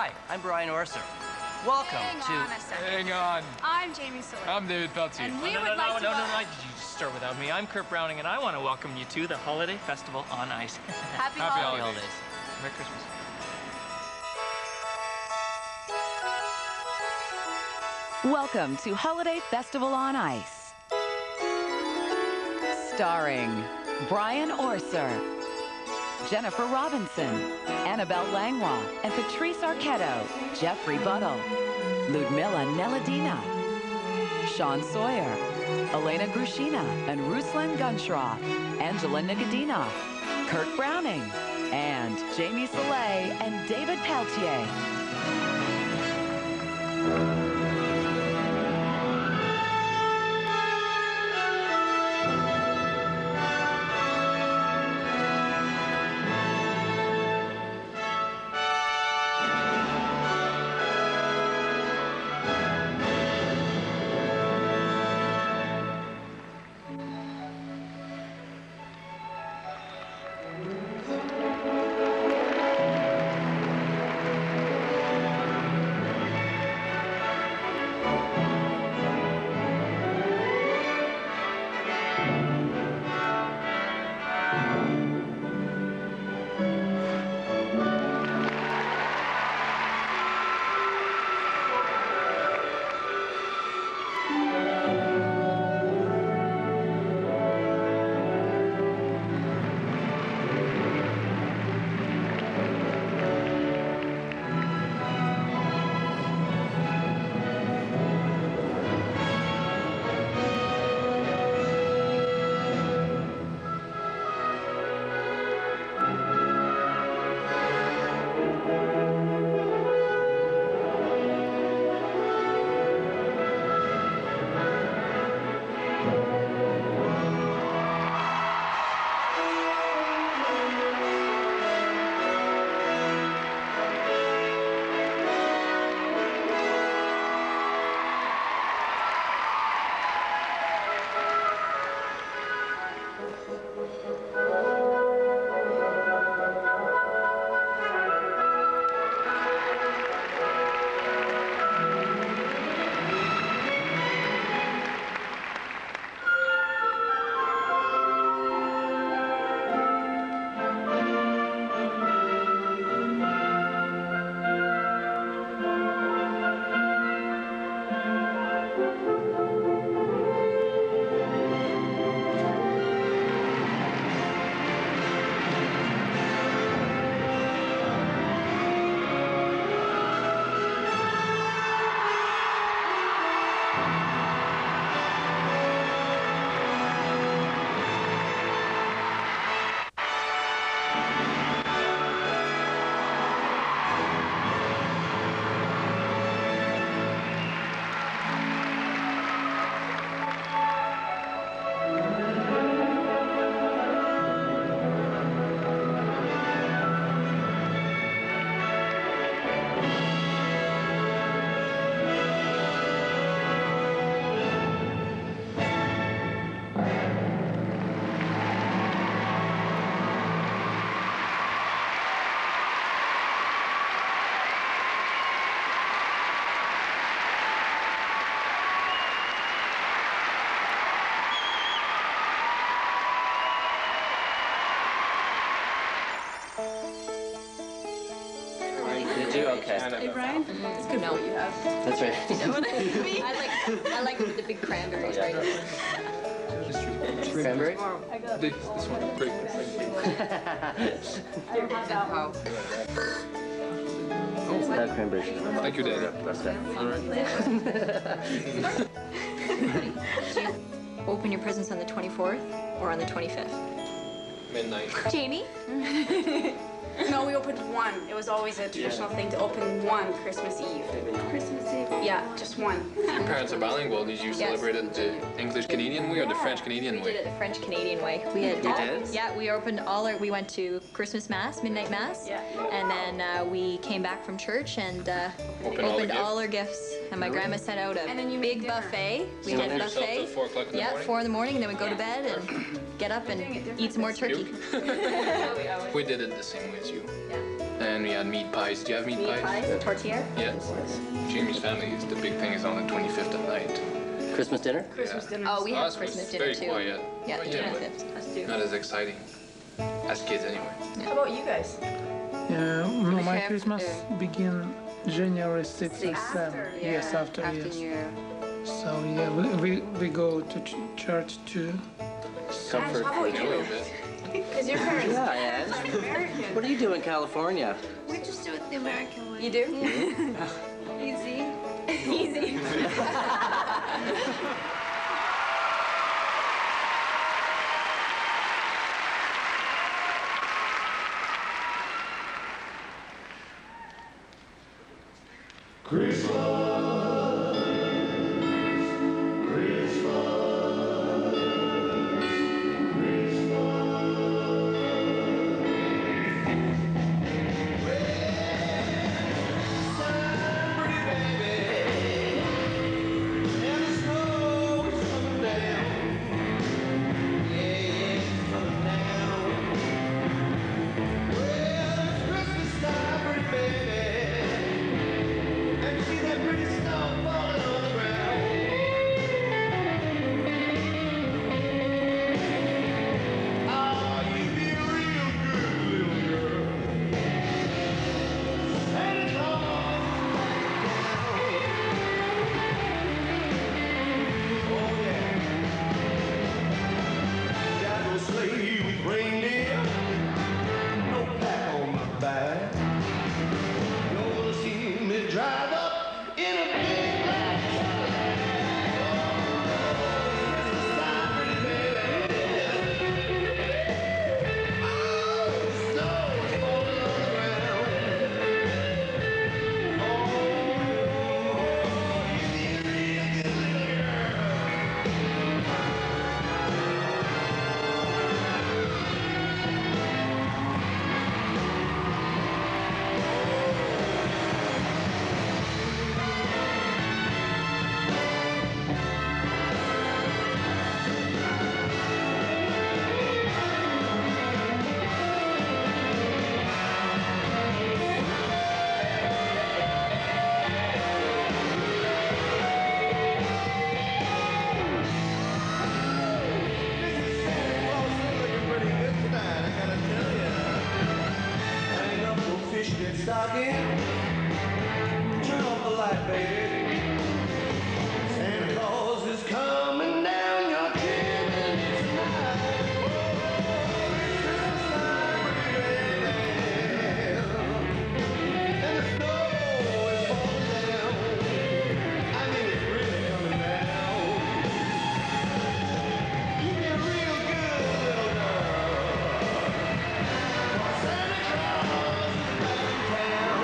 Hi, I'm Brian Orser. Welcome Hang on. I'm Jamie Siller. I'm David Peltier. And we would like to... No, you just start without me. I'm Kurt Browning, and I want to welcome you to the Holiday Festival on Ice. Happy Happy holidays. holidays. Merry Christmas. Welcome to Holiday Festival on Ice. Starring Brian Orser, Jennifer Robinson, Annabelle Langlois, and Patrice Arquette, Jeffrey Buttle, Ludmilla Neladina, Sean Sawyer, Elena Grushina and Ruslan Gunshroff, Angela Nikodinov, Kurt Browning, and Jamie Soleil and David Peltier. Okay. Hey, Brian? It's good what you have. That's right. You know what I mean? I like it with the big cranberries, right? Cranberry? This one. Great. I don't have that one. That cranberry. Thank you, Dad. That's that. Do you open your presents on the 24th or on the 25th? Midnight. Jamie? No, we opened one. It was always a traditional thing to open one Christmas Eve. Christmas Eve? Yeah, just one. Your parents are bilingual. Did you celebrate it the English-Canadian way or the French-Canadian We way? did it the French-Canadian way. We had, You did? Yeah, we opened we went to Christmas Mass, Midnight Mass. Yeah. And then we came back from church and Opened all our gifts. And my grandma sent out a And then you big made dinner. buffet. We Stay had a yourself buffet. till 4 o'clock in the Yeah, morning? 4 in the morning, and then we go to bed and get up and eat some more turkey. We did it the same way as you. Yeah. And then we had meat pies. Do you have meat Meat pies? pies, tortilla? Yeah. Jamie's family, the big thing is on the 25th at night. Christmas dinner? Christmas dinner. Oh, we have Us was Christmas dinner very too. quiet. Yeah, the But yeah, 25th. Us too. Not as exciting. As kids, anyway. How about you guys? No, my have, Christmas begin January 6th and 7th. After, Yes, after, After yes. New Year. So yeah, we go to church too. Comfort. How about Yeah, a little you? bit. Because your parents Yeah, Anne. are American. What do you do in California? We just do it the American way. You do? Easy. Easy. Turn off the light, baby. Santa Claus is coming down your chimney tonight. And the snow is falling down. I mean, it's really coming down. You get real good, little girl. For Santa Claus is back in town.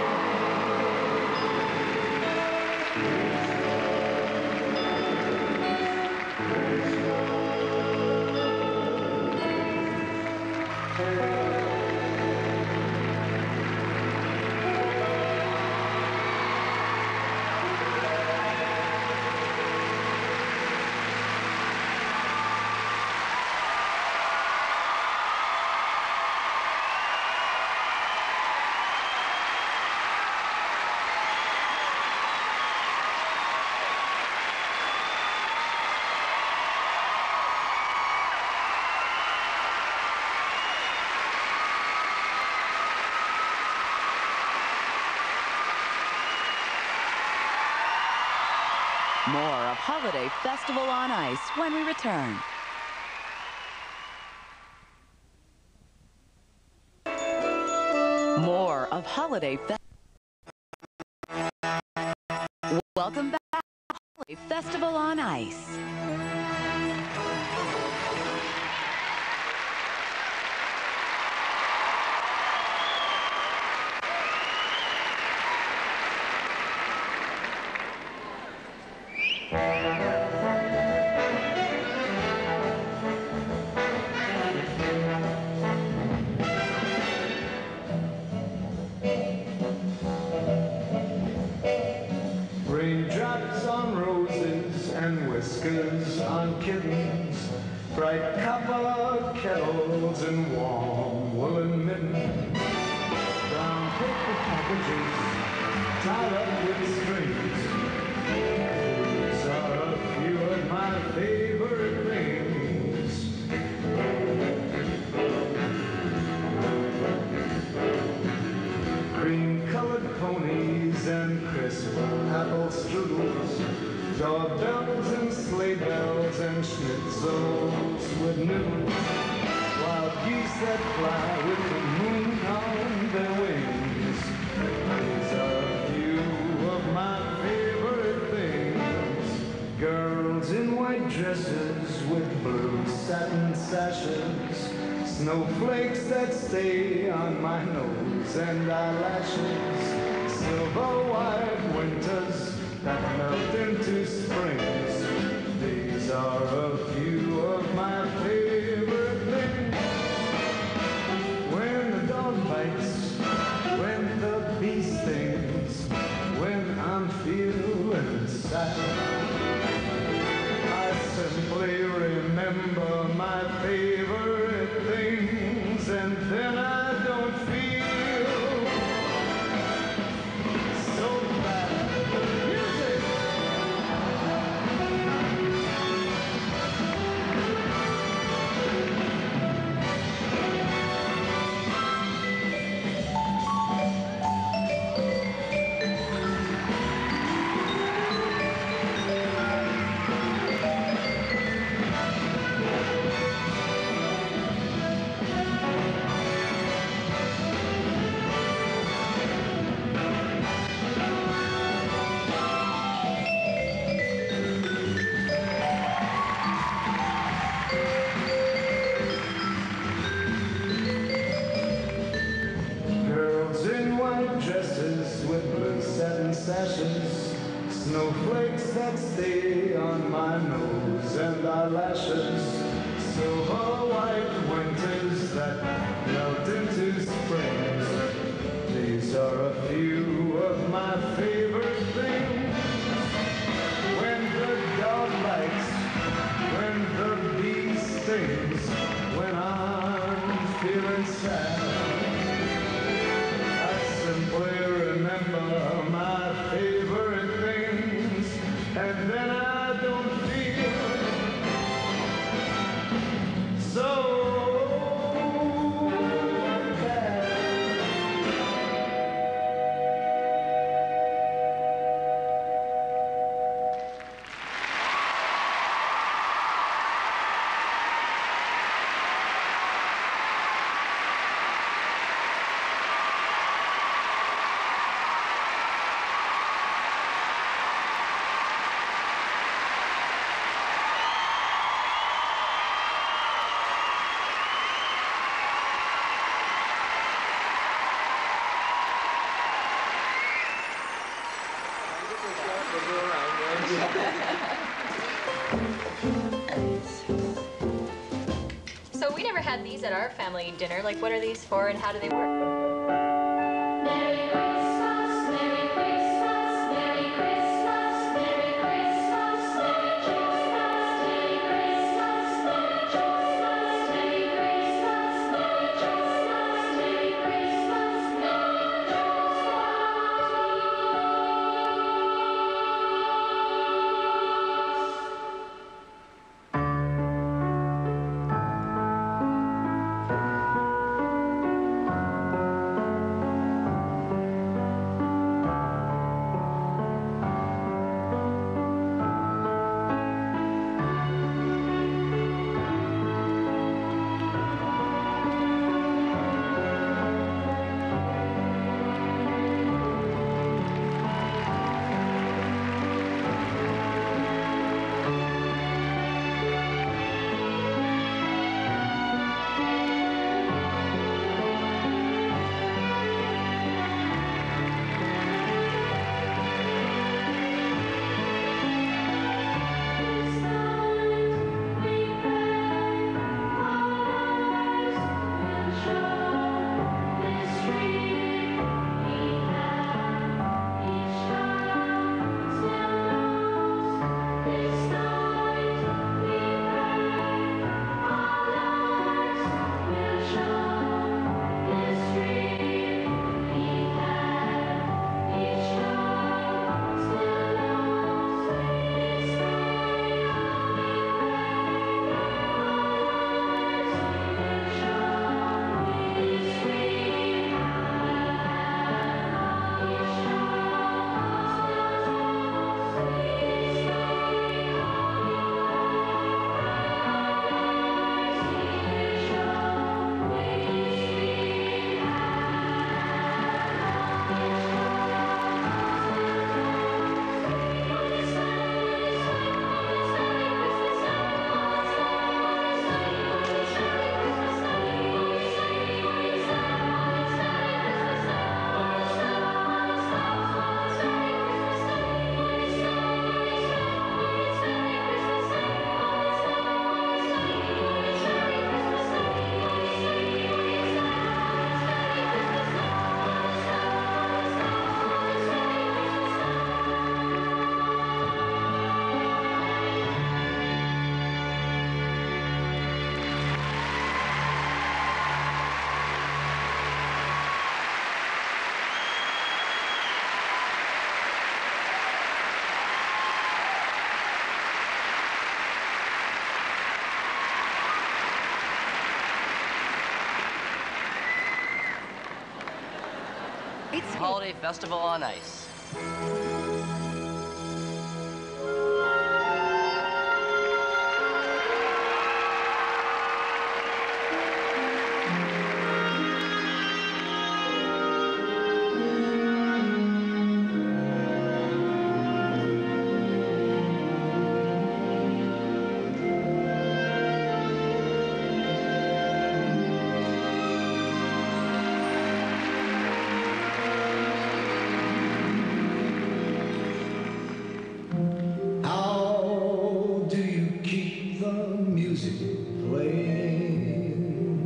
More of Holiday Festival on Ice when we return. More of Holiday Festival. Welcome back to Holiday Festival on Ice. and crisp apple strudels, doorbells and sleigh bells and schnitzels with noodles, wild geese that fly with the moon on their wings. These are a few of my favorite things. Girls in white dresses with blue satin sashes, snowflakes that stay on my nose and eyelashes, silver white winters that melt into springs. These are a few of my favorite things. When the dog bites, when the bee stings, when I'm feeling sad, I simply remember my favorite things, and then I don't feel so bad. Music! Girls in white dresses with blue satin sashes, snowflakes that stay on my nose and eyelashes, silver white winters that melt into springs. These are a few of my favorite things. When the dog bites, when the bee stings, when I'm feeling sad, simply remember my favorite things, and then I don't feel so bad. So we never had these at our family dinner. Like, what are these for and how do they work? It's Holiday Festival on Ice. How do you keep the music playing?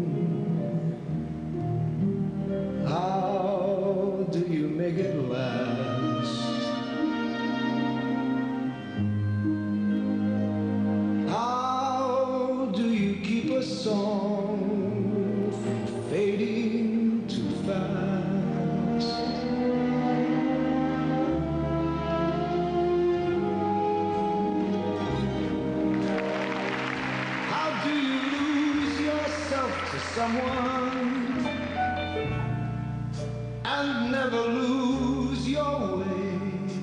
How do you make it last? How do you keep a song from fading too fast? How do you lose yourself to someone and never lose your way?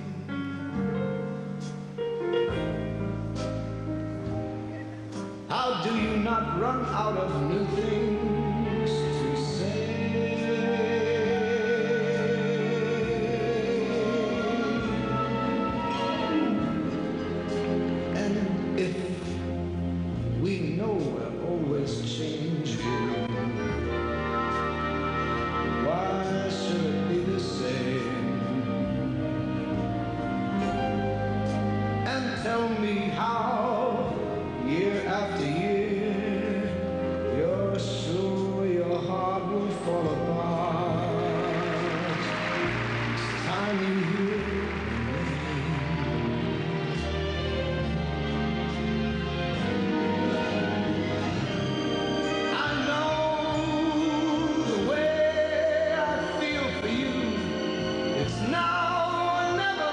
How do you not run out of new things to say? And if we know we're always changing, why should it be the same? And tell me how, year after year, you're sure your heart will fall apart. It's time you hear I know the way I feel for you. It's now or never.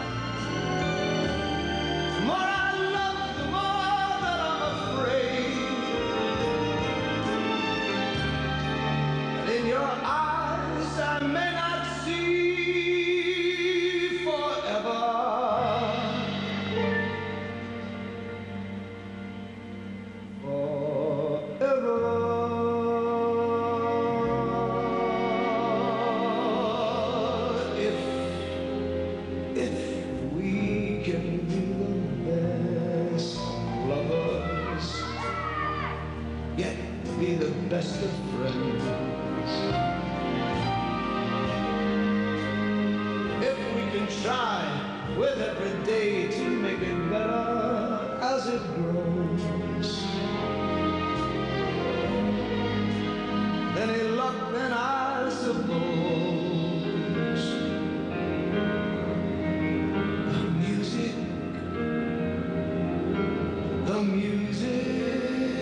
The more I love, the more that I'm afraid. But in your eyes, I may not see forever. If we can be the best lovers, yet be the best of friends. If we can try with every day to make it better as it grows. Any luck then I suppose. The music, the music,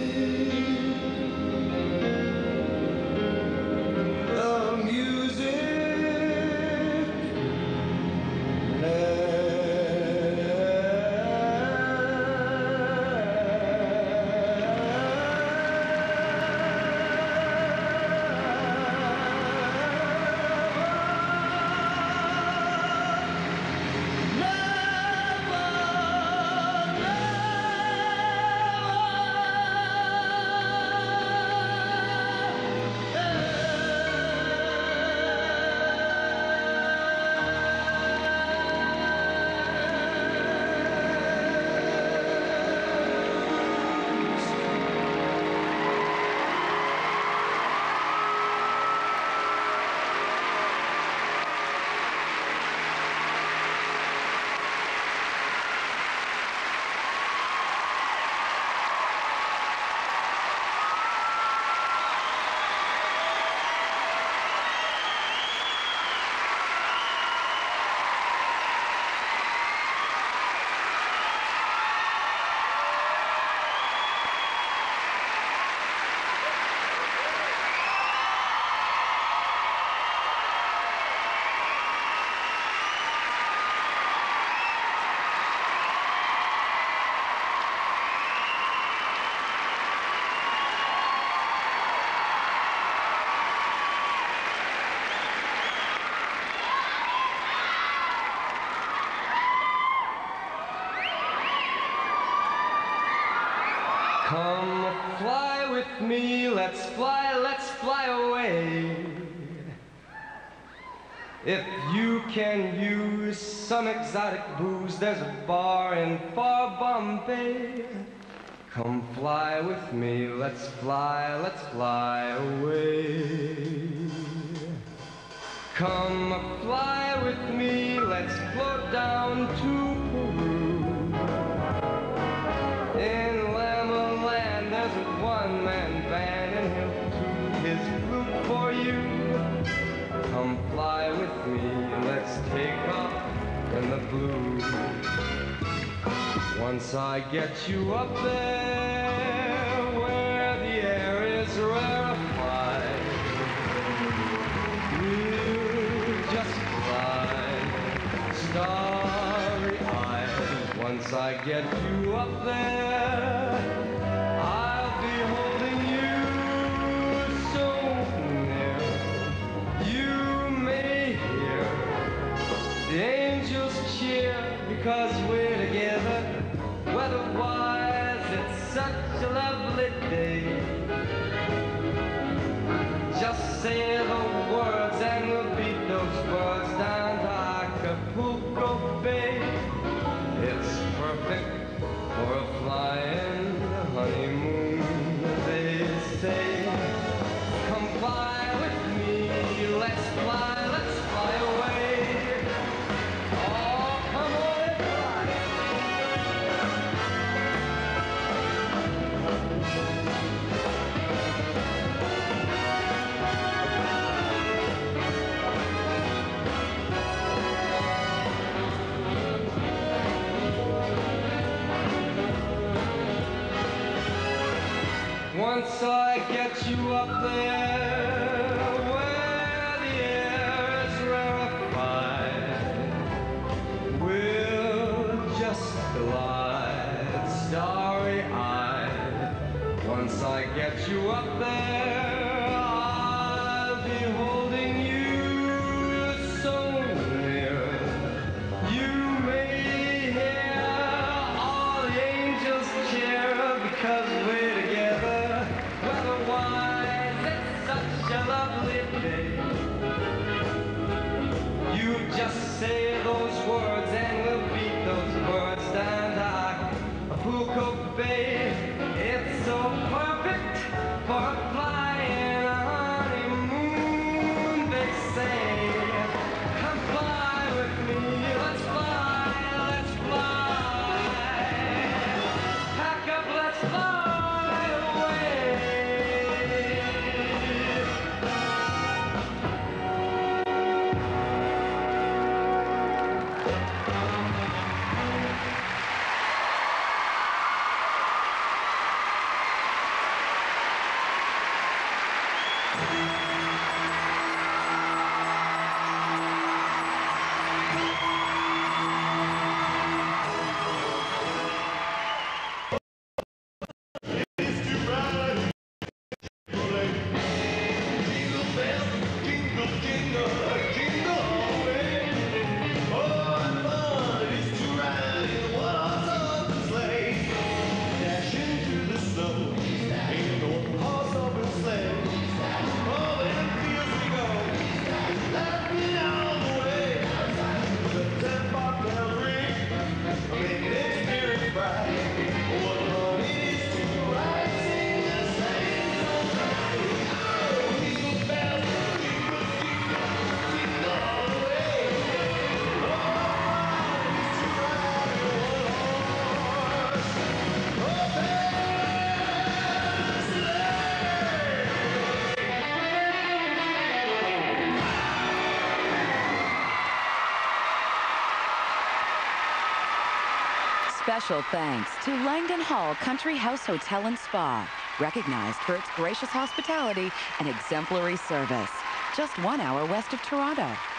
the music. Let with me, let's fly away. If you can use some exotic booze, there's a bar in far Bombay. Come fly with me, let's fly away. Come fly with me, let's float down to Peru. In Llama Land, there's a one-man band, and he'll toot his flute for you. Come fly with me, let's take off in the blue. Once I get you up there, where the air is rarefied, we'll just fly, starry-eyed. Once I get you up there, I'll be holding you so near. You may hear the angels cheer because we're together. Weather-wise, it's such a lovely day. Just say the words and we'll beat those birds down to Acapulco Bay. It's perfect for a flying honeymoon, they say. Come fly with me, let's fly away. Oh, come on and fly. Once I get you up there, where the air is rarefied, we'll just glide, starry-eyed. Once I get you up there, I'll be holding you so near. You may hear all the angels cheer because we're together. Weather-wise, it's such a lovely day. You just say those words and we'll beat those birds down to Acapulco Bay. It's so perfect for a flying honeymoon, they say. Come fly with me, let's fly. Pack up, let's fly away. Special thanks to Langdon Hall Country House Hotel and Spa, recognized for its gracious hospitality and exemplary service. Just 1 hour west of Toronto.